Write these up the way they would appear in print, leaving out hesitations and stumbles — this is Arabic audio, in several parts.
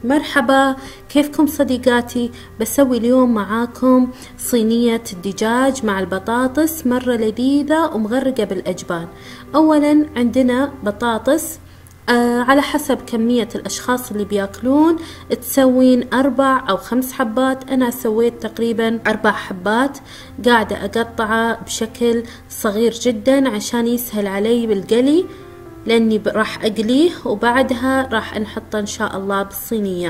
مرحبا، كيفكم صديقاتي؟ بسوي اليوم معاكم صينية الدجاج مع البطاطس مرة لذيذة ومغرقة بالأجبان. أولا عندنا بطاطس على حسب كمية الأشخاص اللي بياكلون تسوين 4 أو 5 حبات. أنا سويت تقريبا 4 حبات، قاعدة أقطعه بشكل صغير جدا عشان يسهل علي بالقلي، لأني راح أقليه وبعدها راح نحطه إن شاء الله بالصينية.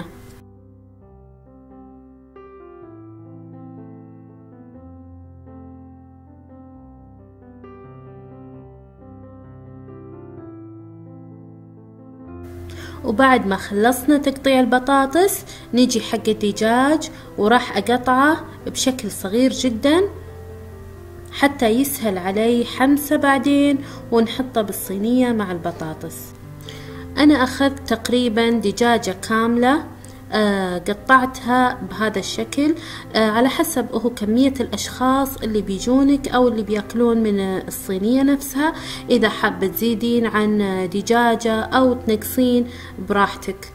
وبعد ما خلصنا تقطيع البطاطس نيجي حق الدجاج وراح أقطعه بشكل صغير جدا حتى يسهل علي حمسه بعدين ونحطه بالصينية مع البطاطس. أنا أخذت تقريبا دجاجة كاملة، قطعتها بهذا الشكل على حسب هو كمية الأشخاص اللي بيجونك أو اللي بياكلون من الصينية نفسها. إذا حابة تزيدين عن دجاجة أو تنقصين براحتك.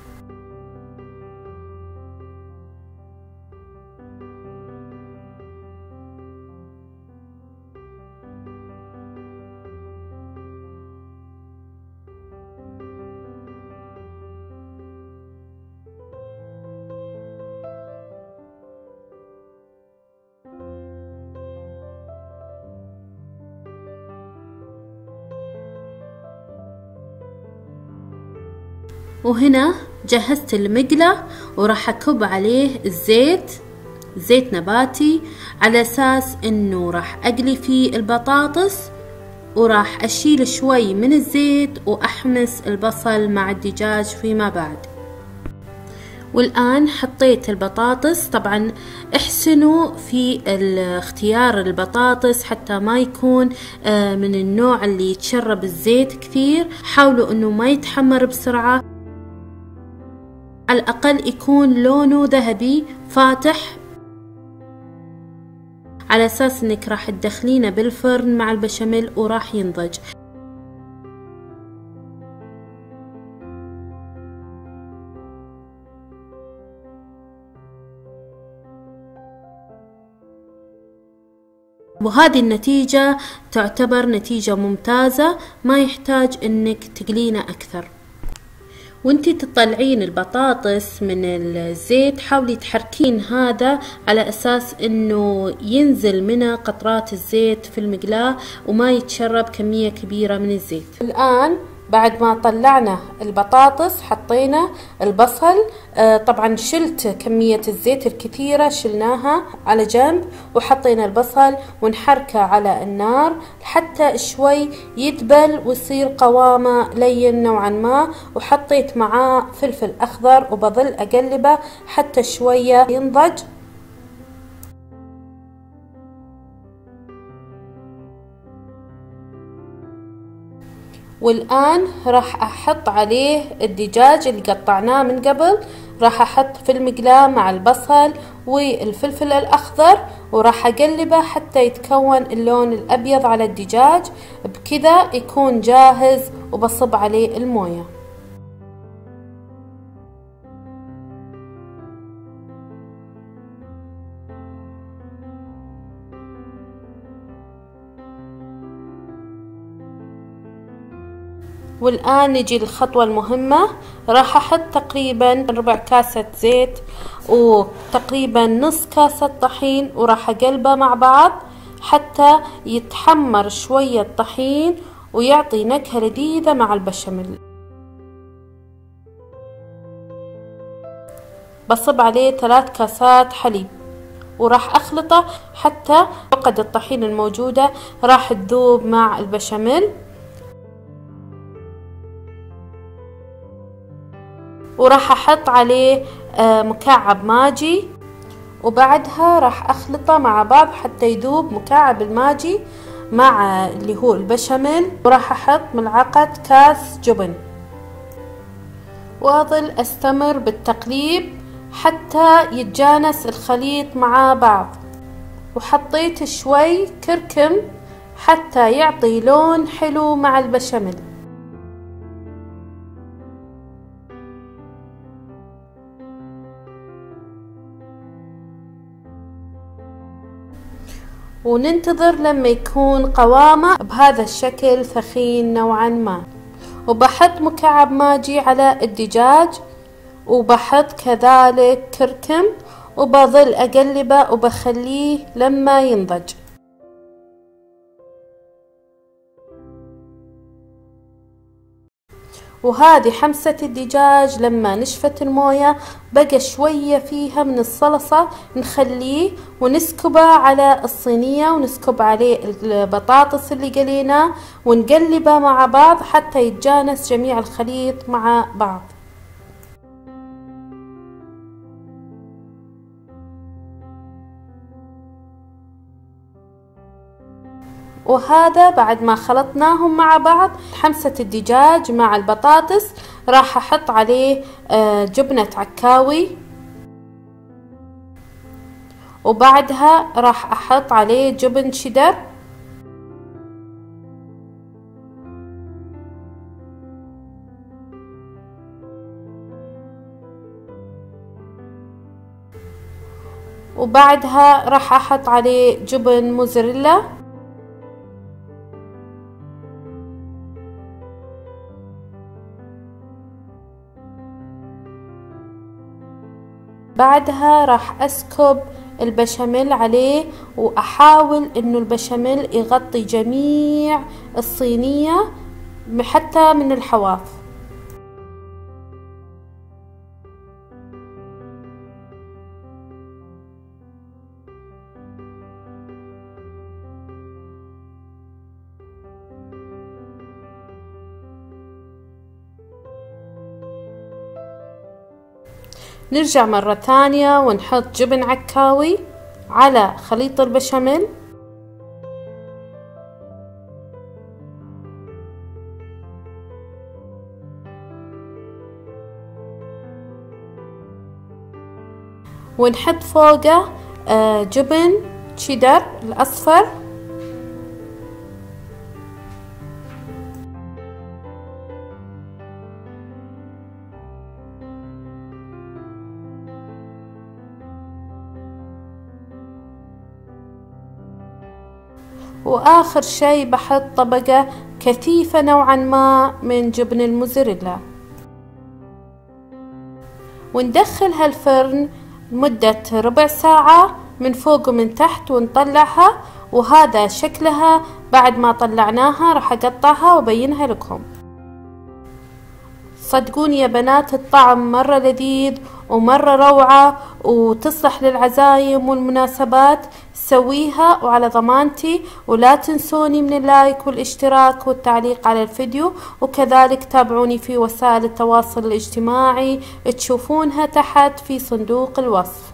وهنا جهزت المقلة وراح أكب عليه الزيت، زيت نباتي، على أساس إنه راح أقلي فيه البطاطس، وراح أشيل شوي من الزيت وأحمس البصل مع الدجاج فيما بعد. والآن حطيت البطاطس. طبعا احسنوا في اختيار البطاطس حتى ما يكون من النوع اللي يتشرب الزيت كثير. حاولوا إنه ما يتحمر بسرعة، على الأقل يكون لونه ذهبي فاتح، على أساس إنك راح تدخلينه بالفرن مع البشاميل وراح ينضج. وهذه النتيجة تعتبر نتيجة ممتازة، ما يحتاج إنك تقلينه أكثر. وانتي تطلعين البطاطس من الزيت حاولي تحركين هذا على أساس إنه ينزل منه قطرات الزيت في المقلاة وما يتشرب كمية كبيرة من الزيت. الآن بعد ما طلعنا البطاطس حطينا البصل. طبعا شلت كمية الزيت الكثيرة، شلناها على جنب، وحطينا البصل ونحركه على النار حتى شوي يدبل ويصير قوامه لين نوعا ما. وحطيت معاه فلفل أخضر وبظل أقلبه حتى شوية ينضج. والآن راح أحط عليه الدجاج اللي قطعناه من قبل، راح أحط في المقلاة مع البصل والفلفل الأخضر، وراح أقلبه حتى يتكون اللون الأبيض على الدجاج. بكذا يكون جاهز وبصب عليه الموية. والآن نجي للخطوة المهمة. راح أحط تقريبا 4 كاسة زيت وتقريبا نص كاسة طحين، وراح أقلبه مع بعض حتى يتحمر شوية الطحين ويعطي نكهة لذيذة مع البشاميل. بصب عليه 3 كاسات حليب وراح أخلطه حتى عقد الطحين الموجودة راح تذوب مع البشاميل. وراح أحط عليه مكعب ماجي، وبعدها راح أخلطه مع بعض حتى يذوب مكعب الماجي مع اللي هو البشاميل. وراح أحط ملعقة كاس جبن، وأظل أستمر بالتقليب حتى يتجانس الخليط مع بعض. وحطيت شوي كركم حتى يعطي لون حلو مع البشاميل. وننتظر لما يكون قوامه بهذا الشكل ثخين نوعا ما. وبحط مكعب ماجي على الدجاج، وبحط كذلك كركم، وبظل اقلبه وبخليه لما ينضج. وهذه حمسة الدجاج لما نشفت الموية بقى شوية فيها من الصلصة، نخليه ونسكبه على الصينية ونسكب عليه البطاطس اللي قليناه ونقلبه مع بعض حتى يتجانس جميع الخليط مع بعض. وهذا بعد ما خلطناهم مع بعض، حمسة الدجاج مع البطاطس راح احط عليه جبنة عكاوي، وبعدها راح احط عليه جبن شيدر، وبعدها راح احط عليه جبن موزاريلا، بعدها راح اسكب البشاميل عليه، واحاول انه البشاميل يغطي جميع الصينية حتى من الحواف. نرجع مرة ثانية ونحط جبن عكاوي على خليط البشاميل، ونحط فوقه جبن شيدر الأصفر، واخر شي بحط طبقة كثيفة نوعا ما من جبن الموزاريلا، وندخلها الفرن لمدة ربع ساعة من فوق ومن تحت ونطلعها. وهذا شكلها بعد ما طلعناها، راح اقطعها وابينها لكم. صدقوني يا بنات الطعم مرة لذيذ ومرة روعة، وتصلح للعزايم والمناسبات. سويها وعلى ضمانتي، ولا تنسوني من اللايك والاشتراك والتعليق على الفيديو، وكذلك تابعوني في وسائل التواصل الاجتماعي تشوفونها تحت في صندوق الوصف.